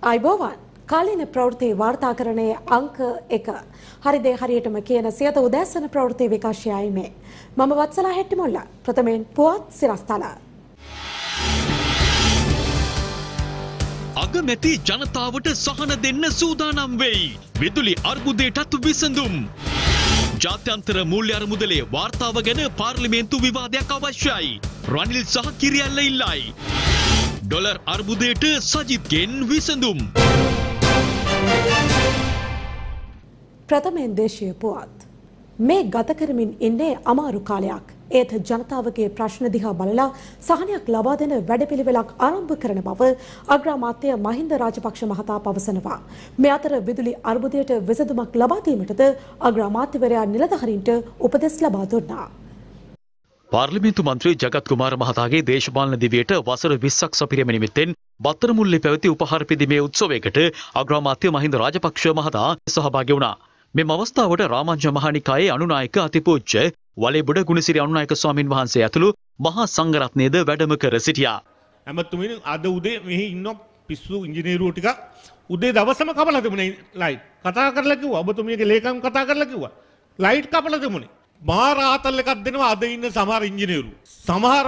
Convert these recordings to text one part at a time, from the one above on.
අයිබෝවන් කාලීන ප්‍රවෘත්ති වාර්තාකරණයේ අංක 1 හරිදේ හරියටම කියන සියත උදෑසන ප්‍රවෘත්ති විකාශයයි මේ මම වත්සලා හෙට්ටිමුල්ල ප්‍රථමයෙන් පුවත් සිරස්තල අගමැති ජනතාවට සහන දෙන්න සූදානම් වෙයි විදුලි අර්බුදයටත් විසඳුම් ජාත්‍යන්තර මූල්‍ය අරමුදලේ වාර්තාව ගැන පාර්ලිමේන්තු විවාදයක් අවශ්‍යයි රනිල් සහ කිරියල්ල ඉල්ලයි ඩොලර් අර්බුදයට සජිත්ගෙන් විසඳුම් ප්‍රථමයෙන් දේශීය පුවත් මේ ගත කරමින් ඉන්නේ අමාරු කාලයක් ඒත් ජනතාවගේ ප්‍රශ්න දිහා බලලා සහනයක් ලබා දෙන වැඩපිළිවෙලක් ආරම්භ කරන බව අග්‍රාමාත්‍ය මහින්ද රාජපක්ෂ මහතා පවසනවා මේ අතර විදුලි අර්බුදයට විසඳුමක් ලබා දීමටද අග්‍රාමාත්‍යවරයා නිලධාරීන්ට උපදෙස් ලබා දුන්නා පාර්ලිමේන්තු මන්ත්‍රී ජගත් කුමාර මහතාගේ දේශපාලන දිවියට වසර 20ක් සපිරීම නිමිත්තෙන් බත්තරමුල්ලේ පැවති උපහාර පිදීමේ උත්සවයකට අග්‍රාමාත්‍ය මහින්ද රාජපක්ෂ මහතා සහභාගී වුණා. මෙම අවස්ථාවට රාමඤ්ඤ මහානිකායේ අනුනායක අතිපූජ්‍ය වලේබුඩ ගුණසිරි අනුනායක ස්වාමින් වහන්සේ ඇතුළු මහා සංඝරත්නයද වැඩම කර සිටියා. ඇමතුමින් අද උදේ මෙහි ඉන්න පිස්සු ඉංජිනේරුවෝ ටික උදේ දවසම කපලා තිබුණේ ලයිට්. කතා කරලා කිව්වා ඔබතුමියගේ ලේකම් කතා කරලා කිව්වා. ලයිට් කපලා තිබුණේ. මාර ආතල් එකක් දෙනවා අද ඉන්න සමහර ඉංජිනේරු. සමහර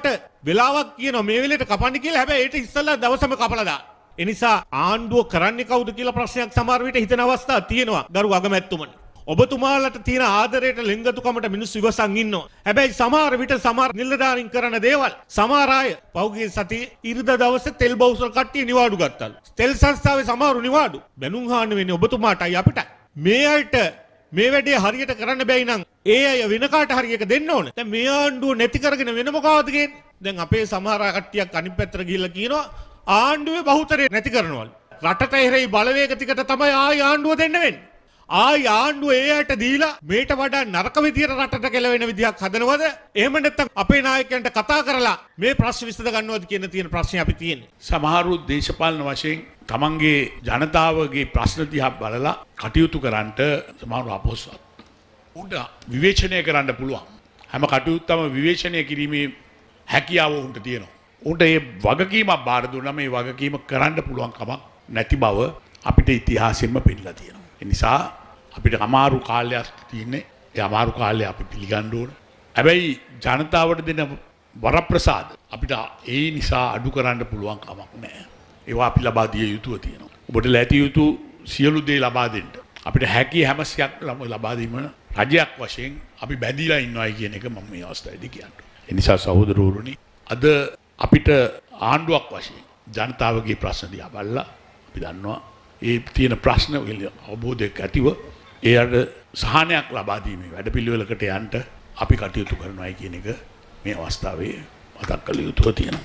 වෙලාවක් කියනවා මේ වෙලෙට කපන්න කියලා. හැබැයි ඒට ඉස්සෙල්ලා දවසම කපලා දාන්න. ඒ නිසා ආණ්ඩුව කරන්නේ කවුද කියලා ප්‍රශ්නයක් සමහර විට හිතන අවස්ථා තියෙනවා. ගරු අගමැතිතුමනි. ඔබතුමාලට තියෙන ආදරයට ලෙන්ගතුකමට මිනිස්සු ඉවසන් ඉන්නවා. හැබැයි සමහර විට සමහර නිලධාරීන් කරන දේවල් සමහර අය පෞගේ සතියේ ඉරිදා දවසේ තෙල් බවුසල් කට්ටිය නිවාඩු ගත්තලු. තෙල් සංස්ථාවේ සමහරු නිවාඩු. බැනුම් හාන්න වෙන්නේ ඔබතුමාටයි අපිටයි. මේ අයට මේ වැඩේ හරියට කරන්න බැයි නම් ඒ අය වෙන කාට හරි එක දෙන්න ඕන. දැන් මේ ආණ්ඩුව නැති කරගෙන වෙන මොකවද ගේන්නේ? දැන් අපේ සමහර කට්ටියක් අනිත් පැත්තට ගිහිල්ලා කියනවා ආණ්ඩුවේ බහුතරය නැති කරනවලු. රටට එරෙහි බලවේග ටිකට තමයි ආයි ආණ්ඩුව දෙන්න වෙන්නේ. ආයි ආණ්ඩුව ඒ අයට දීලා මේට වඩා නරක විදියට රටට කෙලවෙන විදියක් හදනවද? එහෙම නැත්නම් අපේ නායකයන්ට කතා කරලා මේ ප්‍රශ්න විසඳ ගන්නවද කියන තියෙන ප්‍රශ්නේ අපි තියෙන්නේ. සමහරු දේශපාලන වශයෙන් තමන්ගේ ජනතාවගේ ප්‍රශ්න දිහා බලලා කටයුතු කරන්නට සමහරු අපොහොසත්. උන්ට විවේචනය කරන්න පුළුවන්. හැම කටයුත්තම විවේචනය කිරීමේ හැකියාව උන්ට තියෙනවා. උන්ට මේ වගකීමක් බාර දුන්නා මේ වගකීම කරන්න පුළුවන් කමක් නැති බව අපිට ඉතිහාසයෙන්ම පෙන්නලා තියෙනවා. ඒ නිසා අපිට අමාරු කාලයක් තියෙන්නේ. ඒ අමාරු කාලය අපි පිළිගන්න ඕන. හැබැයි ජනතාවට දෙන වරප්‍රසාද අපිට ඒ නිසා අඩු කරන්න පුළුවන් කමක් නැහැ. ඒවා අපි ලබා දිය යුතුව තියෙනවා. ඔබට ලැබිය යුතු සියලු දේ ලබා දෙන්න. අපිට හැකි හැම සියක් ලබා දීම රජයක් වශයෙන් අපි බැඳිලා ඉන්නවායි කියන එක මම මේ අවස්ථාවේදී කියන්නම්. ඒ නිසා සහෝදරවරුනි අද අපිට ආණ්ඩුවක් වශයෙන් ජනතාවගේ ප්‍රශ්න දිහා බලලා අපි දන්නවා ඒ තියෙන ප්‍රශ්න අවබෝධයක් ඇතිව ඒකට සහනයක් ලබා දීමේ වැඩපිළිවෙලකට යන්න අපි කටයුතු කරනවායි කියන එක මේ අවස්ථාවේ මතක් කළ යුතුව තියෙනවා.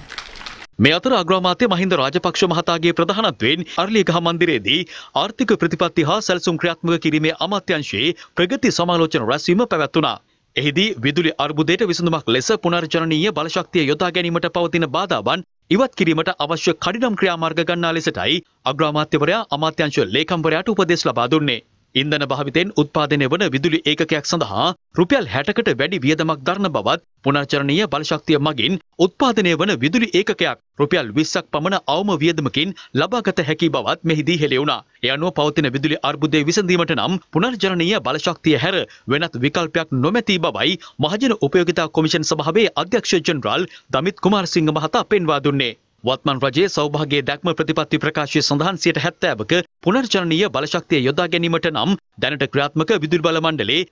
මේ අතර අග්‍රාමාත්‍ය මහින්ද රාජපක්ෂ මහතාගේ ප්‍රධානත්වයෙන් අර්ලියගහ මන්දිරයේදී ආර්ථික ප්‍රතිපත්ති හා සැලසුම් ක්‍රියාත්මක කිරීමේ අමාත්‍යාංශයේ ප්‍රගති සමාලෝචන රැස්වීම පැවැත්වුණා. එහිදී විදුලි අර්බුදයට විසඳුමක් ලෙස පුනර්ජනනීය බලශක්තිය යොදා ගැනීමට පවතින බාධාවන් ඉවත් කිරීමට අවශ්‍ය කඩිනම් ක්‍රියාමාර්ග ගන්නා ලෙසටයි අග්‍රාමාත්‍යවරයා අමාත්‍යාංශ ලේකම්වරයාට උපදෙස් ලබා දුන්නේ. ඉන්ධන භාවිතයෙන් උත්පාදනය වන විදුලි ඒකකයක් සඳහා රුපියල් 60කට වැඩි වියදමක් දරන බවත් පුනර්ජනනීය බලශක්තිය මගින් උත්පාදනය වන විදුලි ඒකකයක් රුපියල් 20ක් පමණ අවම වියදමකින් ලබාගත හැකි බවත් මෙහිදී හෙළි වුණා. ඒ අනුව පවතින විදුලි අර්බුදය විසඳීමට නම් පුනර්ජනනීය බලශක්තිය හැර වෙනත් විකල්පයක් නොමැති බවයි මහජන උපයෝගිතා කොමිෂන් සභාවේ අධ්‍යක්ෂ ජෙනරාල් දමිත් කුමාරසිංහ මහතා පෙන්වා දුන්නේ. වත්මන් රජයේ සෞභාග්‍ය දැක්ම ප්‍රතිපත්ති ප්‍රකාශය සඳහන් 70%ක පුනර්ජනනීය බලශක්තිය යොදා ගැනීමට නම් දැනට ක්‍රියාත්මක විදුලි බල මණ්ඩලයේ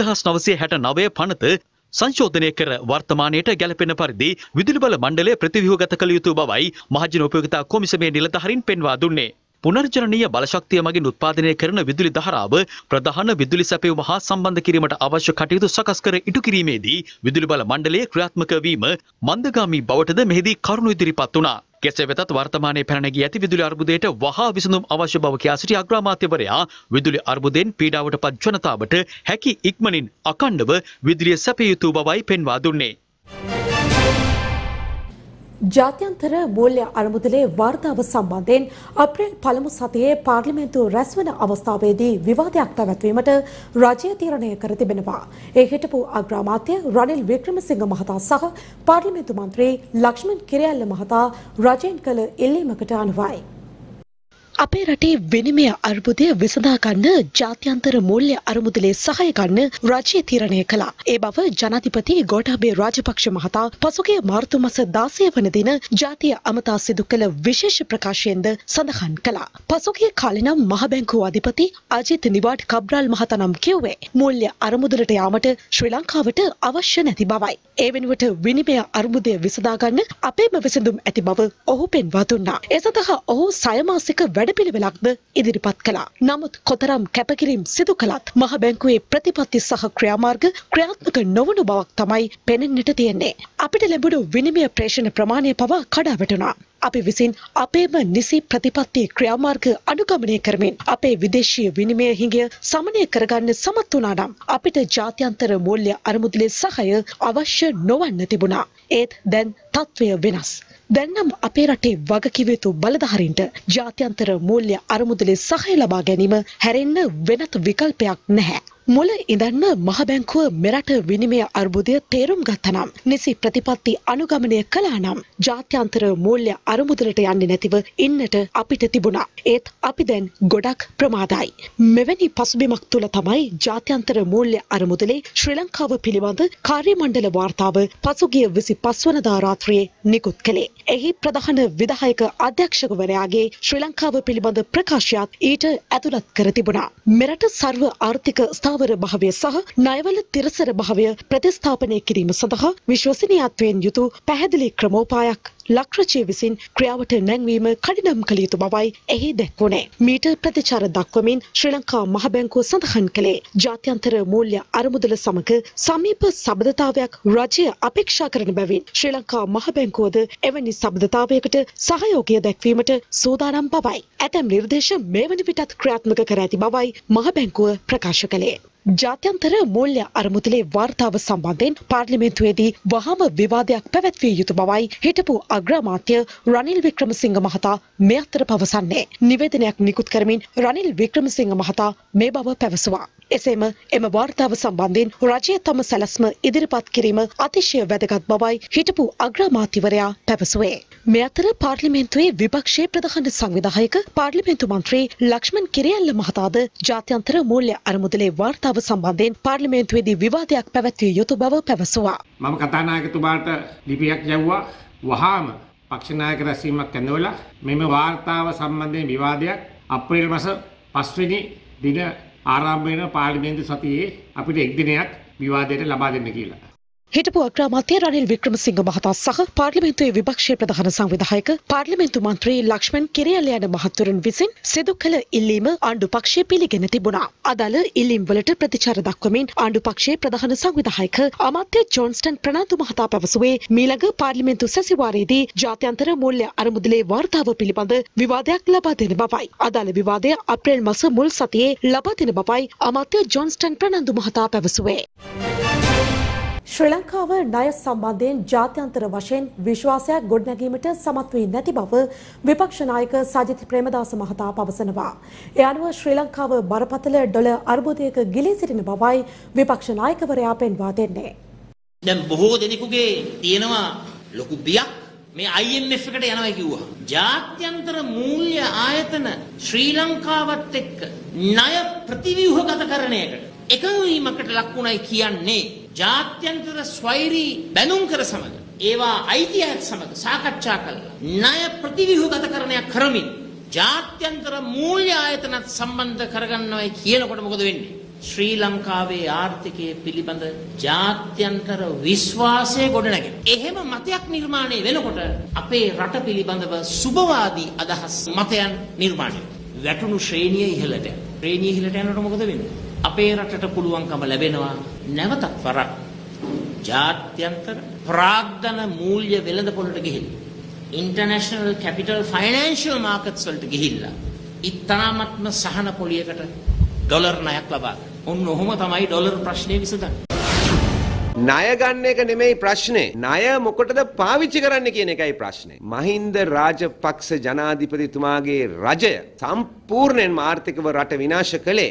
1969 පනත සංශෝධනය කර වර්තමානයට ගැලපෙන පරිදි විදුලි බල මණ්ඩලය ප්‍රතිව්‍යුහගත කළ යුතු බවයි මහජන උපයෝගිතා කොමිසමේ නිලධාරීන් පෙන්වා දුන්නේ. පුනර්ජනනීය බලශක්තිය මගින් උත්පාදනය කරන විදුලි ධාරාව ප්‍රධාන විදුලි සැපයුම හා සම්බන්ධ කිරීමට අවශ්‍ය කටයුතු සකස් කර ඉටු කිරීමේදී විදුලි බල මණ්ඩලයේ ක්‍රියාත්මක වීම මන්දගාමී බවටද මෙහිදී කරුණු ඉදිරිපත් වුණා. කෙසේ වෙතත් වර්තමානයේ පැන නැගී ඇති විදුලි අර්බුදයට වහා විසඳුම් අවශ්‍ය බව කියා සිටි අග්‍රාමාත්‍යවරයා විදුලි අර්බුදයෙන් පීඩාවට පත් ජනතාවට හැකි ඉක්මනින් අඛණ්ඩව විදුලිය සැපිය යුතු බවයි පෙන්වා දුන්නේ. ජාත්‍යන්තර මූල්‍ය අරමුදලේ වාර්තාව සම්බන්ධයෙන් අප්‍රේල් පළමු සතියේ පාර්ලිමේන්තුව රැස්වන අවස්ථාවේදී විවාදයක් පැවැත්වීමට රජය තීරණය කර තිබෙනවා. ඒ හිටපු අග්‍රාමාත්‍ය රනිල් වික්‍රමසිංහ මහතා සහ පාර්ලිමේන්තු මන්ත්‍රී ලක්ෂ්මන් කිරියල්ල මහතා රජයෙන් කළ ඉල්ලීමකට අනුවයි. අපේ රටේ විනිමය අර්බුදය විසඳා ගන්න ජාත්‍යන්තර මූල්‍ය අරමුදලේ සහාය ගන්න රජය තීරණය කළා. ඒ බව ජනාධිපති ගෝඨාභය රාජපක්ෂ මහතා පසුගිය මාර්තු මාස 16 වන දින ජාතිය අමතා සිදු කළ විශේෂ ප්‍රකාශයෙන්ද සඳහන් කළා. පසුගිය කාලේ නම් මහ බැංකුව අධිපති අජිත් නිවාඩ් කබ්‍රාල් මහතා නම් කිව්වේ මූල්‍ය අරමුදලට යාමට ශ්‍රී ලංකාවට අවශ්‍ය නැති බවයි. ඒ වෙනුවට විනිමය අර්බුදය විසඳා ගන්න අපේම විසඳුම් ඇති බව ඔහු පෙන්වා දුන්නා. ඒ සඳහා ඔහු සයමාසික වැඩපිළිවෙලක්ද ඉදිරිපත් කළා. නමුත් කොතරම් කැපකිරීම් සිදු කළත් මහ බැංකුවේ ප්‍රතිපත්ති සහ ක්‍රියාමාර්ග ක්‍රියාත්මක නොවන බවක් තමයි පෙනෙන්නට තියෙන්නේ. අපිට ලැබුණු විනිමය ප්‍රේෂණ ප්‍රමාණය පවා කඩා වැටුණා. අපි විසින් අපේම නිසි ප්‍රතිපත්ති ක්‍රියාමාර්ග අනුගමනය කරමින් අපේ විදේශීය විනිමය හිඟය සමනය කරගන්න සමත් වුණා නම් අපිට ජාත්‍යන්තර මූල්‍ය අරමුදලේ සහාය අවශ්‍ය නොවන්න තිබුණා. ඒත් දැන් තත්ත්වය වෙනස්. දැන් නම් අපේ රටේ වගකිව යුතු බලධාරීන්ට ජාත්‍යන්තර මූල්‍ය අරමුදලේ සහාය ලබා ගැනීම හැරෙන්න වෙනත් විකල්පයක් නැහැ. මුල ඉඳන්ම මහ බැංකුව මෙරට විනිමය අර්බුදය තේරුම් ගත්තනම් නිසි ප්‍රතිපත්ති අනුගමනය කළා නම් ජාත්‍යන්තර මූල්‍ය අරමුදලට යන්නේ නැතිව ඉන්නට අපිට තිබුණා. ඒත් අපි දැන් ගොඩක් ප්‍රමාදයි. මෙවැනි පසුබිමක් තුළ තමයි ජාත්‍යන්තර මූල්‍ය අරමුදලේ ශ්‍රී ලංකාව පිළිබඳ කාර්ය මණ්ඩල වාර්තාව පසුගිය 25 වනදා රාත්‍රියේ නිකුත් කළේ. එහි ප්‍රධාන විධායක අධ්‍යක්ෂකවරයාගේ ශ්‍රී ලංකාව පිළිබඳ ප්‍රකාශයත් ඊට ඇතුළත් කර තිබුණා. මෙරට සර්ව ආර්ථික ස්ථාවර භාවය සහ ණයවල තිරසර භාවය ප්‍රතිස්ථාපනය කිරීම සඳහා විශ්වසනීයත්වයෙන් යුතු පැහැදිලි ක්‍රමෝපායක් ලක්රජය විසින් ක්‍රියාවට නැංවීම කඩිනම් කළ යුතු බවයි එහි දැක්වුණේ. මීට ප්‍රතිචාර දක්වමින් ශ්‍රී ලංකා මහ බැංකුව සඳහන් කළේ ජාත්‍යන්තර මූල්‍ය අරමුදල සමග සමීප සබඳතාවයක් රජය අපේක්ෂා කරන බැවින් ශ්‍රී ලංකා මහ බැංකුවද එවැනි සබඳතාවයකට සහයෝගය දැක්වීමට සූදානම් බවයි. ඇතැම් නිර්දේශ මේ වන විටත් ක්‍රියාත්මක කර ඇති බවයි මහ බැංකුව ප්‍රකාශ කළේ. ජාත්‍යන්තර මූල්‍ය අරමුදලේ වාර්තාව සම්බන්ධයෙන් පාර්ලිමේන්තුවේදී වහාම විවාදයක් පැවැත්විය යුතු බවයි හිටපු අග්‍රාමාත්‍ය රනිල් වික්‍රමසිංහ මහතා මේ අතර පවසන්නේ. නිවේදනයක් නිකුත් කරමින් රනිල් වික්‍රමසිංහ මහතා මේ බව පැවසුවා. එසේම එම වාර්තාව සම්බන්ධයෙන් රජය තම සැලැස්ම ඉදිරිපත් කිරීම අතිශය වැදගත් බවයි හිටපු අග්‍රාමාත්‍යවරයා පැවසුවේ. මේ අතර පාර්ලිමේන්තුවේ විපක්ෂයේ ප්‍රධාන සංවිධායක පාර්ලිමේන්තු මන්ත්‍රී ලක්ෂ්මන් කිරියල්ල මහතාද ජාත්‍යන්තර මූල්‍ය අරමුදලේ වාර්තාව සම්බන්ධයෙන් පාර්ලිමේන්තුවේදී විවාදයක් පැවැත්විය යුතු බව පැවසුවා. මම කතානායකතුමාට ලිපියක් යවුවා. වහාම පක්ෂ නායක රැස්වීමක් කැඳවලා මෙම වාර්තාව සම්බන්ධයෙන් විවාදයක් අප්‍රේල් මාස 5 වෙනි දින ආරම්භ වෙන පාර්ලිමේන්තු සතියේ අපිට එක් දිනයක් විවාදයට ලබා දෙන්න කියලා. හිටපු අග්‍රාමාත්‍ය රනිල් වික්‍රමසිංහ මහතා සහ පාර්ලිමේන්තුවේ විපක්ෂයේ ප්‍රධාන සංවිධායක පාර්ලිමේන්තු මන්ත්‍රී ලක්ෂ්මන් කිරියල්ල යන මහතුරුන් විසින් සිදු කළ ඉල්ලීම ආණ්ඩු පක්ෂය පිළිගෙන තිබුණා. අදාළ ඉල්ලීම් වලට ප්‍රතිචාර දක්වමින් ආණ්ඩු පක්ෂයේ ප්‍රධාන සංවිධායක අමාත්‍ය ජොන්ස්ටන් ප්‍රනාන්දු මහතා පැවසුවේ මීළඟ පාර්ලිමේන්තු සැසිවාරයේදී ජාත්‍යන්තර මූල්‍ය අරමුදලේ වාර්තාව පිළිබඳ විවාදයක් ලබා දෙන බවයි. අදාළ විවාදය අප්‍රේල් මාස මුල් සතියේ ලබා දෙන බවයි අමාත්‍ය ජොන්ස්ටන් ප්‍රනාන්දු මහතා පැවසුවේ. ශ්‍රී ලංකාව ණය සම්බන්ධයෙන් ජාත්‍යන්තර වශයෙන් විශ්වාසයක් ගොඩනැගීමට සමත් වී නැති බව විපක්ෂ නායක සජිත් ප්‍රේමදාස මහතා පවසනවා. ඒ අනුව ශ්‍රී ලංකාව බරපතල ඩොලර් අර්බුදයක ගිලී සිටින බවයි විපක්ෂ නායකවරයා පෙන්වා දෙන්නේ. දැන් බොහෝ දෙනෙකුගේ තියෙනවා ලොකු බියක් මේ IMF එකට යනවා කිව්වා. ජාත්‍යන්තර මූල්‍ය ආයතන ශ්‍රී ලංකාවත් එක්ක ණය ප්‍රතිව්‍යුහගතකරණයකට එකඟ වීමකට ලක් වුණයි කියන්නේ ජාත්‍යන්තර ස්වෛරී බැඳුම් කර සමග ඒවා අයිතියක් සමග සාකච්ඡා කළා ණය ප්‍රතිව්‍යුහගතකරණයක් කරමින් ජාත්‍යන්තර මූල්‍ය ආයතනත් සම්බන්ධ කරගන්නවයි කියනකොට මොකද වෙන්නේ? ශ්‍රී ලංකාවේ ආර්ථිකයේ පිළිබඳ ජාත්‍යන්තර විශ්වාසය ගොඩනැගෙනවා. එහෙම මතයක් නිර්මාණය වෙනකොට අපේ රට පිළිබඳව සුබවාදී අදහස් මතයන් නිර්මාණය වෙනවා. වැටුණු ශ්‍රේණිය ඉහළට යනවා. ශ්‍රේණිය ඉහළට යනකොට මොකද වෙන්නේ? අපේ රටට පුළුවන්කම ලැබෙනවා නැවතත් වරක් ජාත්‍යන්තර ප්‍රාග්ධන මූල්‍ය වෙළඳපොළට ගිහිල්ලා ඉන්ටර්නැෂනල් කැපිටල් ෆයිනෑන්ෂියල් මාකට්ස් වලට ගිහිල්ලා ඉතාමත්ම සහන පොලියකට ඩොලර් ණයක් ලබා ගන්න. ඔන්න ඔහොම තමයි ඩොලර් ප්‍රශ්නේ විසඳන්නේ. ණය ගන්න එක නෙමෙයි ප්‍රශ්නේ. ණය මොකටද පාවිච්චි කරන්න කියන එකයි ප්‍රශ්නේ. මහින්ද රාජපක්ෂ ජනාධිපතිතුමාගේ රජය සම්පූර්ණයෙන්ම ආර්ථිකව රට විනාශ කළේ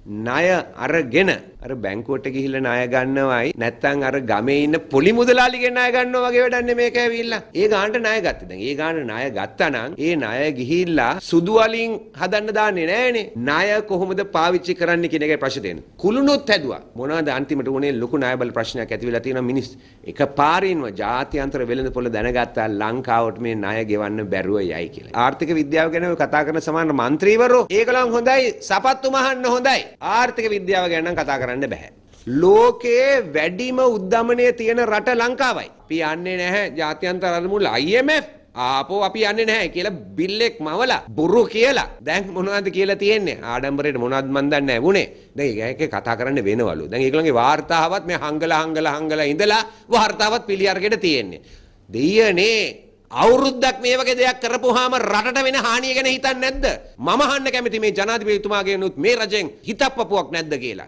ණය අරගෙන අර බැංකුවට ගිහිල්ලා ණය ගන්නවයි නැත්නම් අර ගමේ ඉන්න පොලි මුදලාලිගෙන් ණය ගන්නවා වගේ වැඩක් නෙමේ මේක ඇවිල්ලා. ඒ ගානට ණය ගත්තේ. දැන් ඒ ගාන ණය ගත්තා නම් ඒ ණය ගිහිල්ලා සුදු වලින් හදන්න දාන්නේ නෑනේ. ණය කොහොමද පාවිච්චි කරන්න කියන එකයි ප්‍රශ්නේ තියෙන්නේ. කුළුණොත් හැදුවා. මොනවාද අන්තිමට උනේ ලොකු ණය බල ප්‍රශ්නයක් ඇති වෙලා තියෙනවා මිනිස්. එකපාරින්ම ජාත්‍යන්තර වෙළඳපොළ දැනගත්තා ලංකාවට මේ ණය ගෙවන්න බැරුව යයි කියලා. ආර්ථික විද්‍යාව ගැන කතා කරන සමාන മന്ത്രിවරු ඒකලම් හොඳයි සපත්තු මහන්න හොඳයි. ආර්ථික විද්‍යාව ගැන නම් කතා කරන්න බෑ. ලෝකයේ වැඩිම උද්දමනය තියෙන රට ලංකාවයි. අපි යන්නේ නැහැ ජාත්‍යන්තර අරමුණු IMF ආපෝ අපි යන්නේ නැහැ කියලා බිල්ලෙක් මවලා බොරු කියලා. දැන් මොනවද කියලා තියෙන්නේ? ආඩම්බරේට මොනවද මන් දන්නේ නැහැ වුනේ. දැන් ඒක කතා කරන්න වෙනවලු. දැන් ඒගොල්ලන්ගේ වාර්තාවත් මේ හංගලා ඉඳලා වාර්තාවත් පිළි අරගෙන තියෙන්නේ. දෙයියනේ අවුරුද්දක් මේ වගේ දෙයක් කරපුවාම රටට වෙන හානිය ගැන හිතන්නේ නැද්ද? මම අහන්න කැමති මේ ජනාධිපතිතුමාගෙන් උත් මේ රජෙන් හිතප්පපුවක් නැද්ද කියලා.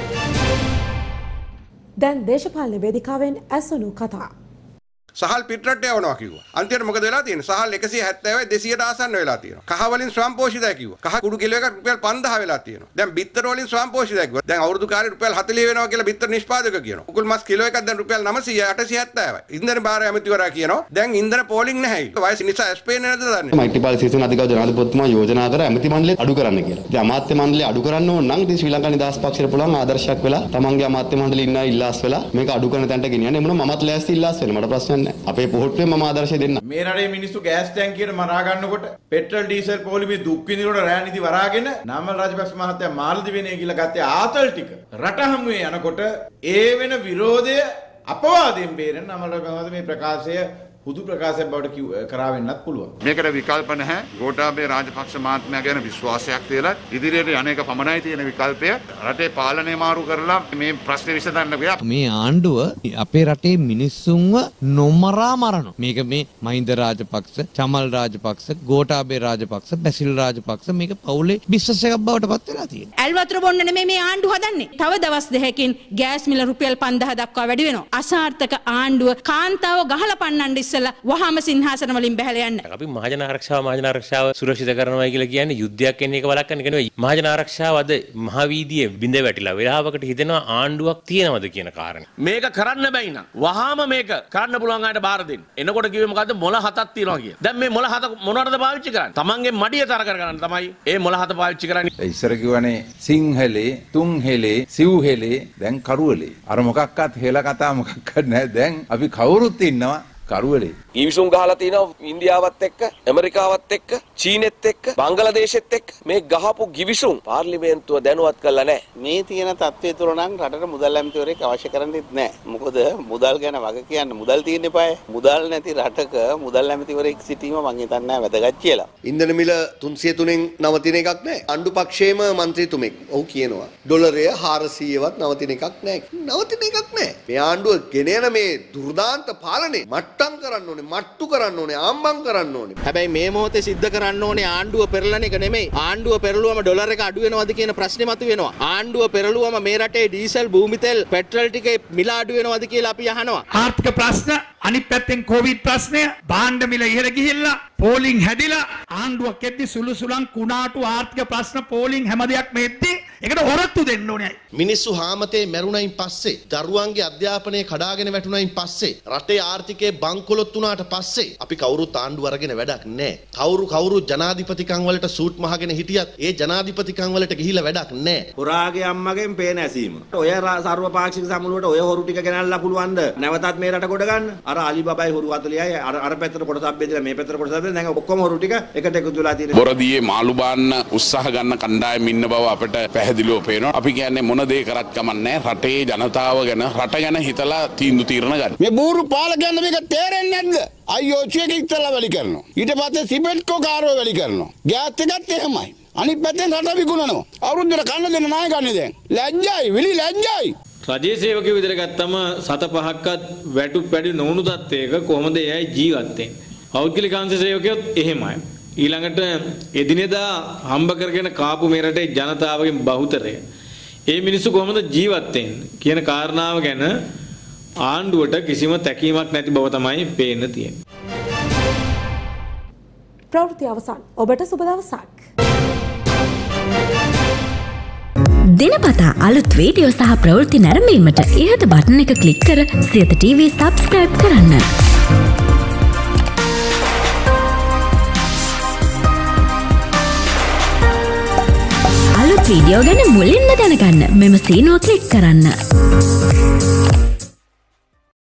දැන් දේශපාලන වේදිකාවෙන් ඇසුණු කතා. සහල් පිටරට යවනවා කිව්වා. අන්තිමට මොකද වෙලා තියෙන්නේ? සහල් 170යි 200ට ආසන්න වෙලා තියෙනවා. කහ වලින් ස්වයංපෝෂිතයි කිව්වා. කහ කුඩු කිලෝ එකක් රුපියල් 5000 වෙලා තියෙනවා. දැන් බිත්තර වලින් ස්වයංපෝෂිතයි කිව්වා. දැන් අවුරුදු කාලේ රුපියල් 40 වෙනවා කියලා බිත්තර නිෂ්පාදක කියනවා. උකුල් මස් කිලෝ එකක් දැන් රුපියල් 900යි 870යි. ඉන්ධන භාර ඇමතිවරයා කියනවා දැන් ඉන්ධන පෝලිං නැහැ. වයස නිසා ස්පේන් නැද්ද දන්නේ. මෛත්‍රීපාල සිරිසේන අධිකාරී ජනාධිපතිතුමා යෝජනා කර ඇමති මණ්ඩලය අඩු කරන්න කියලා. ඉතින් අමාත්‍ය මණ්ඩලය අඩු කරන්න ඕන නම් ඉතින් ශ්‍රී ලංකා නිදහස් පක්ෂයට පුළුවන් ආදර්ශයක් වෙලා තමන්ගේ අමාත්‍ය මණ්ඩලය ඉන්න ඉල්ලාස් වෙලා මේක අඩු කරන තැනට ගෙනියන්න. එමුණ මමත් ලෑස්ති ඉල්ලාස් වෙන්න. මට ප්‍රශ්නයක් නැහැ. අපේ පොහොට්ටුවේ මම ආදර්ශය දෙන්න. මේ රටේ මිනිස්සු ගෑස් ටැංකියට මරා ගන්නකොට පෙට්‍රල් ඩීසල් පොලිමේ දුක් විඳිනකොට රෑ නිදි වරාගෙන නාමල් රාජපක්ෂ මහත්තයා මාලදිවයිනේ කියලා ගත්තේ ආතල් ටික රට හමුවේ යනකොට ඒ වෙන විරෝධය අපවාදයෙන් බේරෙන නාමල් රාජපක්ෂ මේ ප්‍රකාශය හුදු ප්‍රකාශයක් බවට කරාවෙන්නත් පුළුවන්. මේකට විකල්ප නැහැ. ගෝඨාභය රාජපක්ෂ මහත්මයා ගැන විශ්වාසයක් තියලා ඉදිරියට යන්නේක පමණයි තියෙන විකල්පය. රටේ පාලනය මාරු කරලා මේ ප්‍රශ්නේ විසඳන්න බෑ. මේ ආණ්ඩුව අපේ රටේ මිනිස්සුන්ව නොමරා මරනවා. මේක මේ මහින්ද රාජපක්ෂ, චමල් රාජපක්ෂ, ගෝඨාභය රාජපක්ෂ, බැසිල් රාජපක්ෂ මේක පවුලේ බිස්නස් එකක් බවට පත් වෙලා තියෙනවා. ඇල්වතුර බොන්න නෙමෙයි මේ ආණ්ඩුව හදන්නේ. තව දවස් දෙකකින් ගෑස් මිල රුපියල් 5000 දක්වා වැඩි වෙනවා. අසාර්ථක ආණ්ඩුව කාන්තාව ගහලා පන්නන්න වහාම සිංහාසන වලින් බැහැලා යන්න. අපි මහජන ආරක්ෂාව සුරක්ෂිත කරනවා කියලා කියන්නේ යුද්ධයක් එන්නේ එක වළක්වන්න නෙවෙයි. මහජන ආරක්ෂාව අද මහ වීදියේ බිඳ වැටිලා වෙලාවකට හිතෙනවා ආණ්ඩුවක් තියෙනවද කියන කාරණේ. මේක කරන්න බැයි නම් වහාම මේක කරන්න පුළුවන් අයට බාර දෙන්න. එනකොට කිව්වේ මොකද්ද මොළ 7ක් තියෙනවා කියලා. දැන් මේ මොළ 7 මොනවටද පාවිච්චි කරන්නේ? තමන්ගේ මඩිය තර කර ගන්න තමයි ඒ මොළ 7 පාවිච්චි කරන්නේ. ඉස්සර කිව්වනේ සිංහලේ, තුන්හෙලේ, සිව්හෙලේ දැන් කරුවලේ. අර මොකක්වත් හෙල කතා මොකක්වත් නැහැ. දැන් අපි කවුරුත් ඉන්නවා කරුවලේ. ගිවිසුම් ගහලා තිනවා ඉන්දියාවත් එක්ක, ඇමරිකාවත් එක්ක, චීනෙත් එක්ක, බංගලාදේශෙත් එක්ක. මේ ගහපු ගිවිසුම් පාර්ලිමේන්තුව දැනුවත් කළා නැහැ. මේ තියෙන තත්ත්වය තුළ නම් රටට මුදල් ඇමතිවරයෙක් අවශ්‍ය කරන්නේත් නැහැ. මොකද මුදල් ගැන වග කියන්න මුදල් තියෙන්න eBay. මුදල් නැති රටක මුදල් ඇමතිවරයෙක් සිටීම මං හිතන්නේ නැහැ වැදගත් කියලා. ඉන්ධන මිල 303න් නවතින එකක් නැහැ. ආණ්ඩු පක්ෂයේම മന്ത്രിතුමෙක් ඔව් කියනවා. ඩොලරය 400වත් නවතින එකක් නැහැ. නවතින එකක් නැහැ. මේ ආණ්ඩුව ගෙනෙන මේ දුර්දාන්ත පාලනේ මට්ටම් කරන්න ඕනේ. මට්ටු කරන්න ඕනේ ආම්බම් කරන්න ඕනේ. හැබැයි මේ මොහොතේ සිද්ධ කරන්න ඕනේ ආණ්ඩුව පෙරලන එක නෙමෙයි. ආණ්ඩුව පෙරළුවම ඩොලර් එක අඩු වෙනවද කියන ප්‍රශ්නේ මතුවෙනවා. ආණ්ඩුව පෙරළුවම මේ රටේ ඩීසල්, භූමි තෙල්, පෙට්‍රල් ටිකේ මිල අඩු වෙනවද කියලා අපි අහනවා. ආර්ථික ප්‍රශ්න අනිත් පැත්තෙන් කොවිඩ් ප්‍රශ්නය, භාණ්ඩ මිල ඉහළ ගිහිල්ලා, පෝලිං හැදිලා ආණ්ඩුවක් එද්දි සුළු සුළං කුණාටු ආර්ථික ප්‍රශ්න පෝලිං හැම දෙයක්ම එද්දි ඒකට හොරත්තු දෙන්න ඕනේ. මිනිස්සු හාමතේ මැරුණයින් පස්සේ, දරුවන්ගේ අධ්‍යාපනය කඩාගෙන වැටුණයින් පස්සේ, රටේ ආර්ථිකයේ බංකොලොත් වුණාට පස්සේ අපි කවුරුත් ආණ්ඩුව අරගෙන වැඩක් නැහැ. කවුරු ජනාධිපතිකම් වලට සූට් මහගෙන හිටියත් ඒ ජනාධිපතිකම් වලට ගිහිල්ලා වැඩක් නැහැ. හොරාගේ අම්මගෙන් පේන ඇසීම. ඔය සර්වපාක්ෂික සමුළුවට ඔය හොරු ටික ගෙනල්ලා පුළුවන්ද නැවතත් මේ රට ගොඩ ගන්න? අර අලිබබයි හොරු 40යි අර පැත්තට කොටසක් බෙදලා මේ පැත්තට කොටසක් බෙදලා දැන් ඔක්කොම හොරු ටික එකට එකතු වෙලා තියෙනවා. බොරදියේ මාළු බාන්න උත්සාහ ගන්න කණ්ඩායම් ඉන්න බව අපිට පැහැදිලිව පේනවා. අපි කියන්නේ මොන දේ කරත් කමන්නේ රටේ ජනතාව ගැන රට ගැන හිතලා තීන්දුව తీරන ගන්න. මේ බూరు පාලකයන් මේක තේරෙන්නේ නැද්ද? IOC එක ඉස්සලා වැඩි කරනවා. ඊට පස්සේ සිමෙන්ට්කෝ කාර්යෝ වැඩි කරනවා. ගෑස් එකත් එහෙමයි. අනිත් පැත්තෙන් රට විකුණනවා. අවුරුද්දට කන්න දෙන්න ණය ගන්න දැන්. ලැජ්ජයි, විලි ලැජ්ජයි. රජයේ සේවකයෝ විතර ගත්තම 7-5ක්වත් වැටුප් වැඩි නොවුණු තත්ත්වයක කොහොමද එයයි ජීවත් වෙන්නේ? පෞද්ගලික අංශ සේවකයොත් එහෙමයි. ඊළඟට එදිනෙදා හම්බ කරගෙන කාපු මේ රටේ ජනතාවගේ බහුතරය ඒ මිනිස්සු කොහොමද ජීවත් වෙන්නේ කියන කාරණාව ගැන ආණ්ඩුවට කිසිම තැකීමක් නැති බව තමයි පේන්න තියෙන්නේ. ප්‍රවෘත්ති අවසන්. ඔබට සුබ දවසක්. දිනපතා අලුත් වීඩියෝ සහ ප්‍රවෘත්ති නැරඹීමට ඉහත බටන් එක ක්ලික් කර සියත TV සබ්ස්ක්‍රයිබ් කරන්න. අලුත් වීඩියෝ ගැන මුලින්ම දැනගන්න මෙම සීනුව ක්ලික් කරන්න.